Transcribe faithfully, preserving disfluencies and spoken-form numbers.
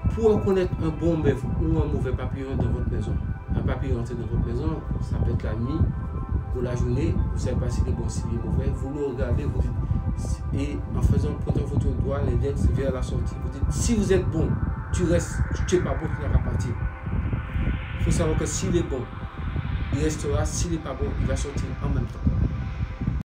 pour reconnaître un bon bœuf ou un mauvais papillon dans votre maison, un papillon entré dans votre maison, ça peut être la nuit ou la journée, vous ne savez pas s'il est bon, s'il est mauvais, vous le regardez, vous dites, et en faisant prenant votre doigt, l'index vers la sortie, vous dites, si vous êtes bon, tu restes, tu n'es pas bon, tu n'as qu'à partir. Il faut savoir que s'il est bon, il restera, s'il n'est pas bon, il va sortir en même temps.